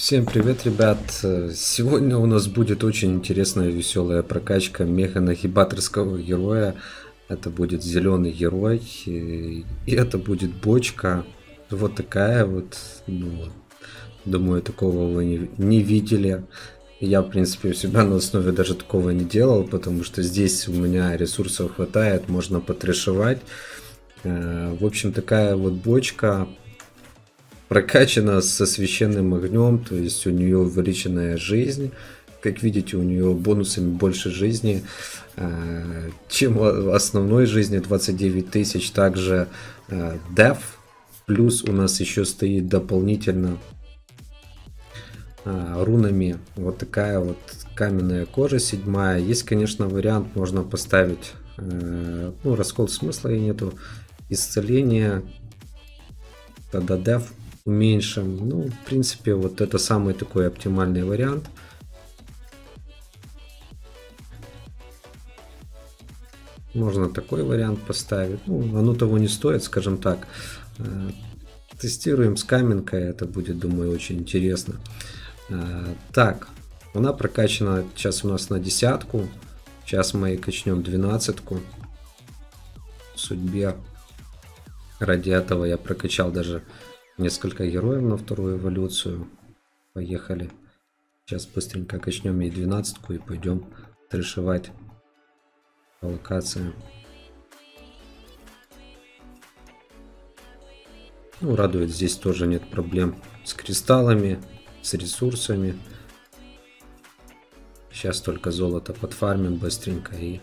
Всем привет, ребят! Сегодня у нас будет очень интересная веселая прокачка мега-нагибаторского героя. Это будет зеленый герой, и это будет бочка. Вот такая вот. Думаю, такого вы не видели. Я, в принципе, у себя на основе даже такого не делал, потому что здесь у меня ресурсов хватает, можно потрешивать. В общем, такая вот бочка прокачана со священным огнем, то есть у нее увеличенная жизнь. Как видите, у нее бонусами больше жизни, чем в основной жизни, 29 тысяч. Также Def, плюс у нас еще стоит дополнительно рунами вот такая вот каменная кожа 7. Есть, конечно, вариант, можно поставить, раскол смысла и нету, исцеление, тогда Def уменьшим. В принципе, вот это самый такой оптимальный вариант. Можно такой вариант поставить. Оно того не стоит, скажем так. Тестируем с каменкой, это будет, думаю, очень интересно. Так, она прокачана сейчас у нас на 10. Сейчас мы качнем 12. В судьбе. Ради этого я прокачал даже несколько героев на вторую эволюцию. Поехали. Сейчас быстренько качнем ей 12 и пойдем трешивать по локациям. Радует, здесь тоже нет проблем с кристаллами, с ресурсами. Сейчас только золото подфармим быстренько и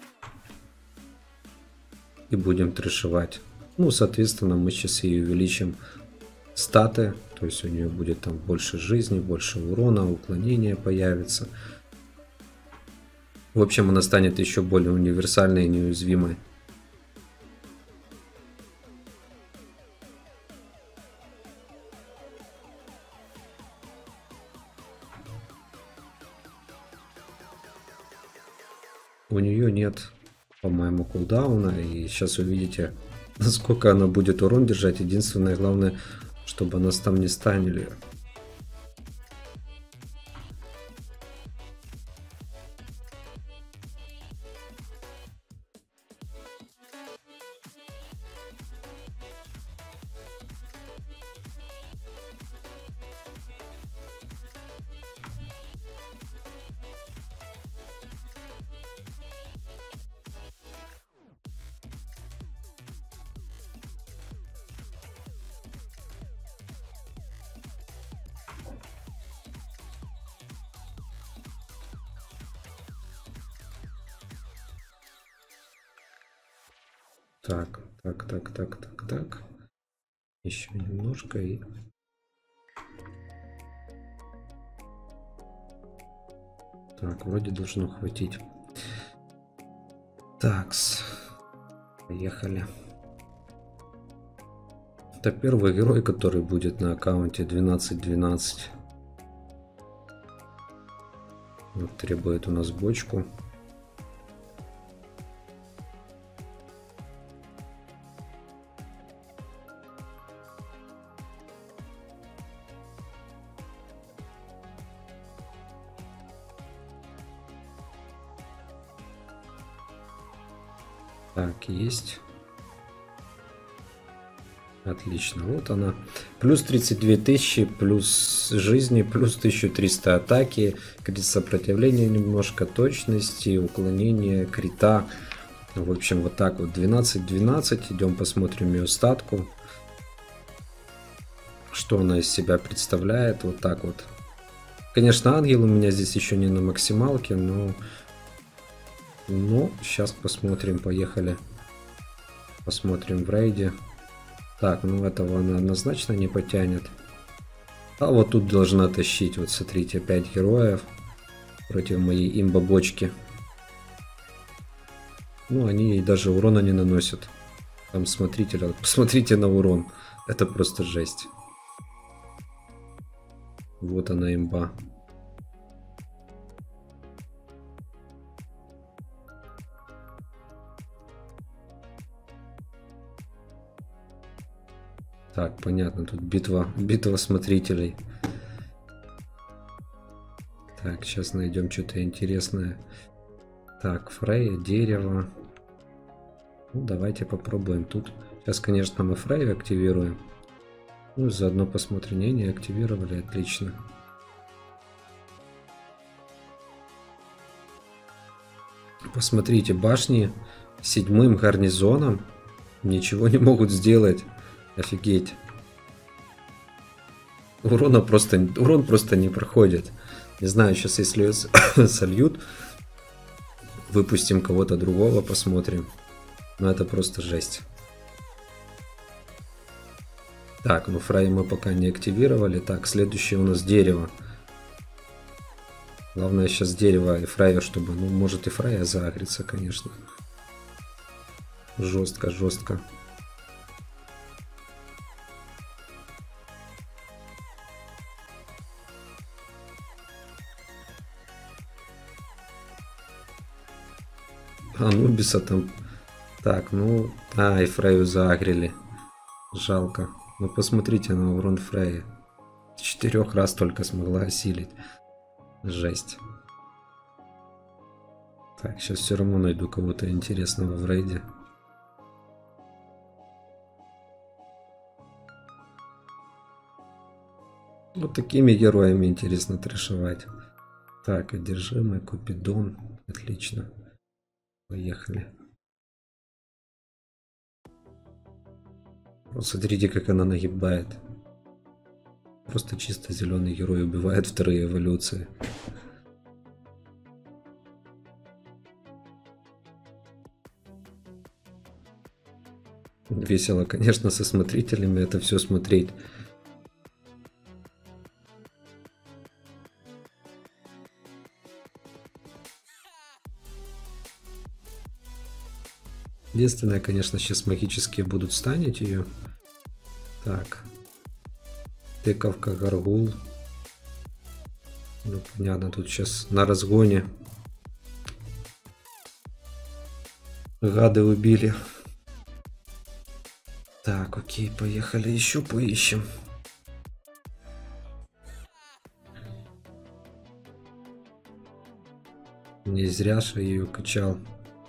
будем трешивать. Соответственно, мы сейчас и увеличим статы, то есть у нее будет там больше жизни, больше урона, уклонения появится. В общем, она станет еще более универсальной и неуязвимой. У нее нет, по-моему, кулдауна, и сейчас увидите, насколько она будет урон держать. Единственное, главное, чтобы нас там не станили. Так. Еще немножко и... Так, вроде должно хватить. Такс. Поехали. Это первый герой, который будет на аккаунте 12-12. Вот требует у нас бочку. Так, есть. Отлично, вот она. Плюс 32 тысячи, плюс жизни, плюс 1300 атаки, крит сопротивления немножко, точности, уклонение, крита. В общем, вот так вот 12-12. Идем посмотрим ее статку. Что она из себя представляет. Вот так вот. Конечно, ангел у меня здесь еще не на максималке, но сейчас посмотрим, поехали. Посмотрим в рейде. Так, этого она однозначно не потянет. А вот тут должна тащить. Вот смотрите, 5 героев против моей имба-бочки. Они ей даже урона не наносят. Там посмотрите на урон. Это просто жесть. Вот она, имба. Так, понятно, тут битва смотрителей. Так, сейчас найдем что-то интересное. Так, Фрейя, дерево. Ну, давайте попробуем тут. Сейчас, конечно, мы Фрейю активируем. Ну, заодно посмотрим. Не активировали, отлично. Посмотрите, башни с 7-м гарнизоном ничего не могут сделать. Офигеть. Урон просто не проходит. Не знаю, сейчас если сольют, выпустим кого-то другого, посмотрим. Но это просто жесть. Так, ну Фрей мы пока не активировали. Так, следующее у нас дерево. Главное сейчас дерево и Фрейя, чтобы... Ну, может и Фрейя заагрится, конечно. Жестко, жестко. Анубиса там... Так, ну... А, и Фрейю заагрили. Жалко. Ну, посмотрите на урон Фрейи. 4 раз только смогла осилить. Жесть. Так, сейчас все равно найду кого-то интересного в рейде. Вот такими героями интересно трэшевать. Так, одержимый, Купидон. Отлично. Поехали. Вот смотрите, как она нагибает. Просто чисто зеленый герой убивает вторые эволюции. Весело, конечно, со смотрителями это все смотреть. Единственное, конечно, сейчас магические будут станить ее. Так. Тыковка, Гаргул. Ну, понятно, тут сейчас на разгоне. Гады убили. Так, окей, поехали еще поищем. Не зря же ее качал.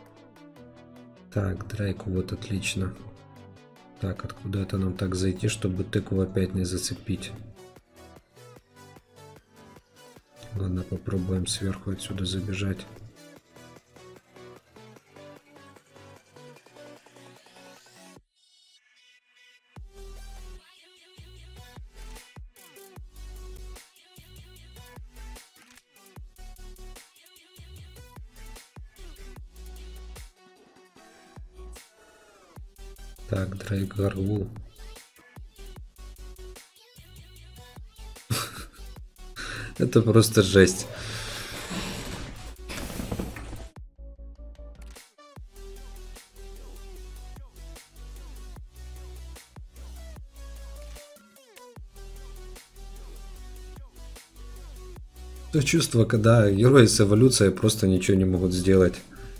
Так, Дрейк, вот отлично. Так, откуда это нам так зайти, чтобы тыкву опять не зацепить? Ладно, попробуем сверху отсюда забежать. Так, Дрейк, Гаргул. Это просто жесть. То чувство, когда герои с эволюцией просто ничего не могут сделать.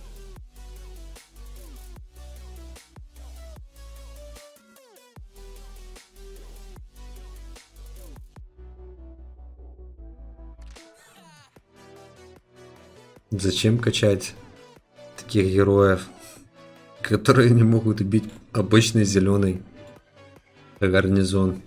Зачем качать таких героев, которые не могут убить обычный зеленый гарнизон?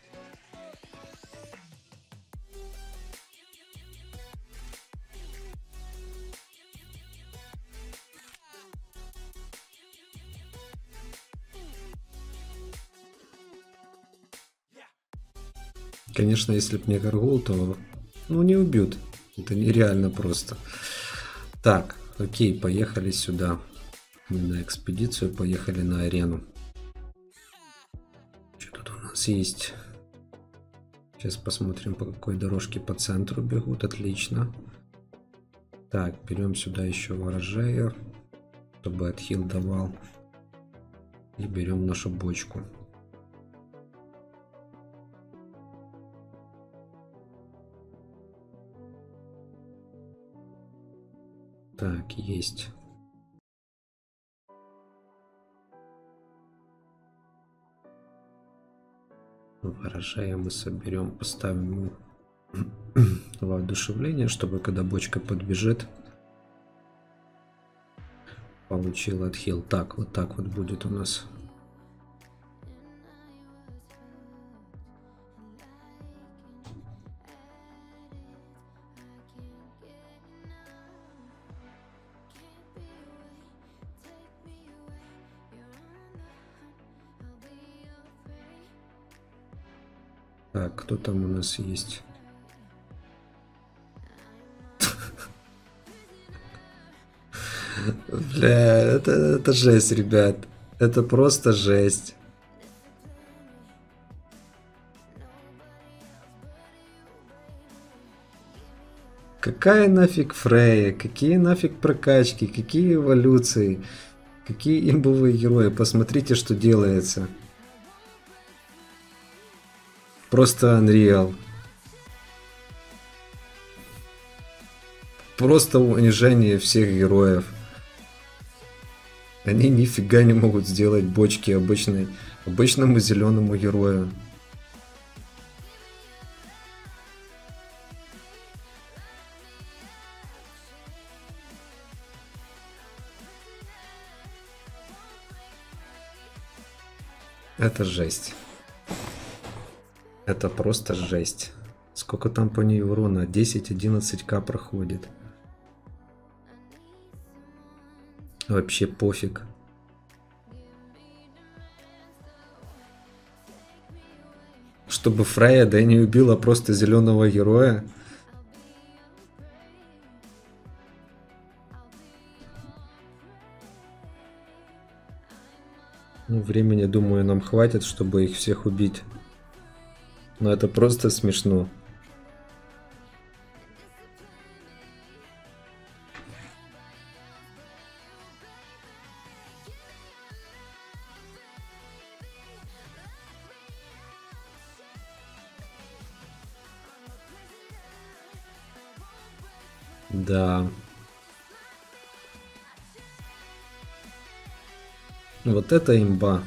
Конечно, если б не Гаргул, то ну не убьют. Это нереально просто. Так, окей, поехали сюда. Мы на экспедицию, поехали на арену. Что тут у нас есть? Сейчас посмотрим, по какой дорожке по центру бегут. Отлично. Так, берем сюда еще ворожея, чтобы отхил давал. И берем нашу бочку. Так, есть. Ворожея мы соберем, поставим воодушевление, чтобы когда бочка подбежит, получил отхил. Так, вот так вот будет у нас. Так, кто там у нас есть? Бля, это жесть, ребят. Это просто жесть. Какая нафиг Фрея? Какие нафиг прокачки? Какие эволюции? Какие имбовые герои? Посмотрите, что делается. Просто Unreal. Просто унижение всех героев. Они нифига не могут сделать бочки обычному зеленому герою. Это жесть. Это просто жесть. Сколько там по ней урона? 10-11к проходит. Вообще пофиг. Чтобы Фрея, да, не убила просто зеленого героя. Ну, времени, думаю, нам хватит, чтобы их всех убить. Но это просто смешно. Да. Вот это имба.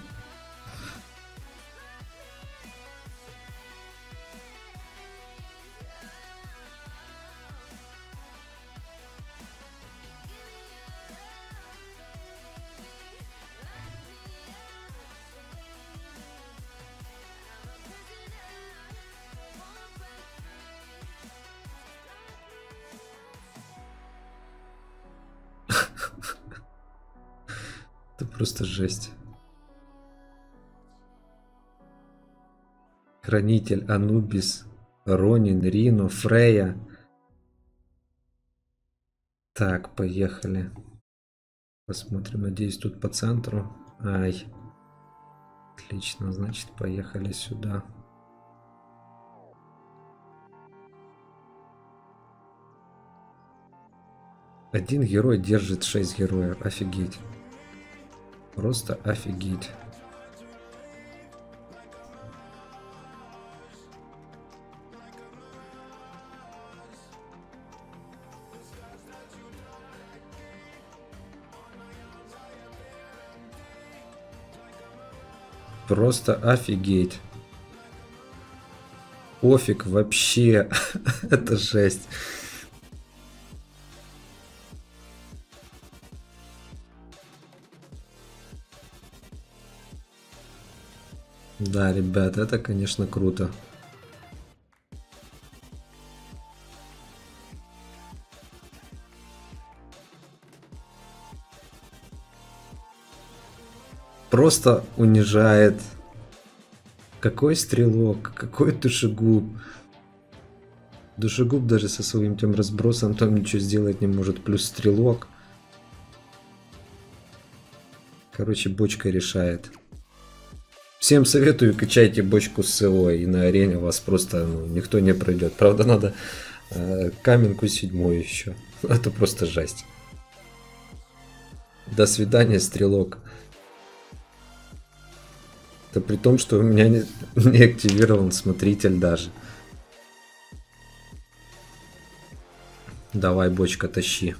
Это просто жесть. Хранитель, Анубис, Ронин, Рино, Фрея. Так, поехали. Посмотрим, надеюсь, тут по центру. Ай. Отлично, значит, поехали сюда. Один герой держит 6 героев. Офигеть. Просто офигеть. Просто офигеть. Пофиг вообще. Это жесть. Да, ребят, это, конечно, круто. Просто унижает. Какой стрелок, какой душегуб. Душегуб даже со своим тем разбросом там ничего сделать не может. Плюс стрелок. Короче, бочка решает. Всем советую, качайте бочку с СО, и на арене вас просто никто не пройдет. Правда, надо каменку 7 еще. Это просто жесть. До свидания, стрелок. Это при том, что у меня не активирован смотритель даже. Давай, бочка, тащи.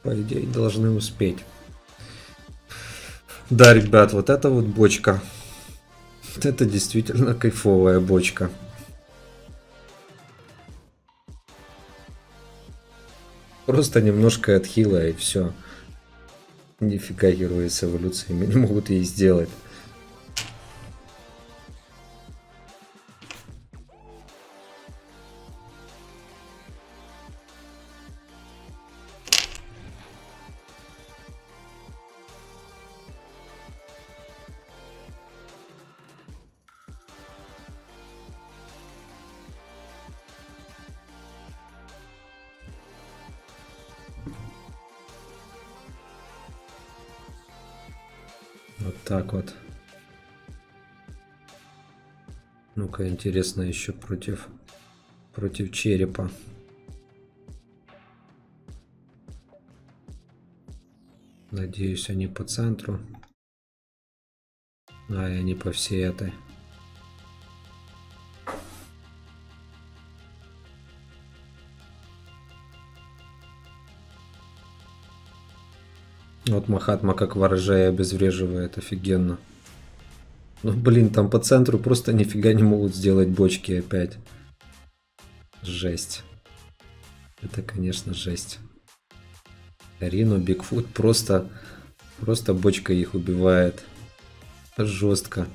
По идее, должны успеть. Да, ребят, вот это вот бочка. Вот это действительно кайфовая бочка. Просто немножко отхила и все. Нифига герои с эволюциями не могут ей сделать. Вот так вот. Ну-ка, интересно еще против черепа. Надеюсь, они по центру. А, и они по всей этой. Вот Махатма как ворожая обезвреживает, офигенно. Ну блин, там по центру просто нифига не могут сделать бочки опять. Жесть. Это, конечно, жесть. Рино, Бигфут просто бочка их убивает. Жестко.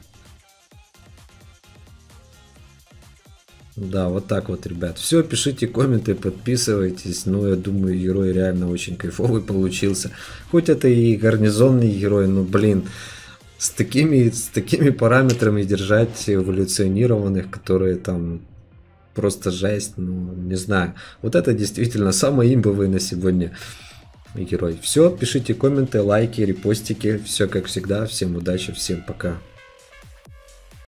Да, вот так вот, ребят. Все, пишите комменты, подписывайтесь. Ну, я думаю, герой реально очень кайфовый получился. Хоть это и гарнизонный герой, но, блин, с такими параметрами держать эволюционированных, которые там просто жесть, ну, не знаю. Вот это действительно самый имбовый на сегодня герой. Все, пишите комменты, лайки, репостики. Все как всегда. Всем удачи, всем пока.